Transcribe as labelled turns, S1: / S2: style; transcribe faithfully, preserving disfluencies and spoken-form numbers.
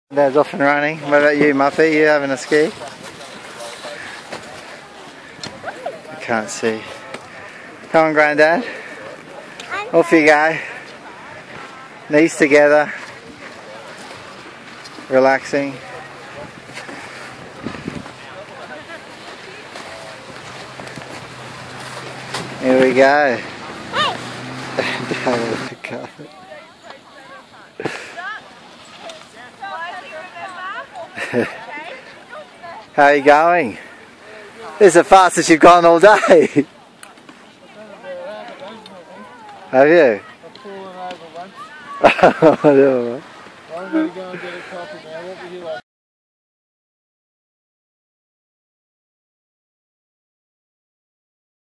S1: Dad's off and running. What about you, Muffy? You having a ski? I can't see. Come on, Grandad. Off you go. Knees together. Relaxing. Here we go. How are you going? This is the fastest you've gone all day. Have you? I've fallen over once.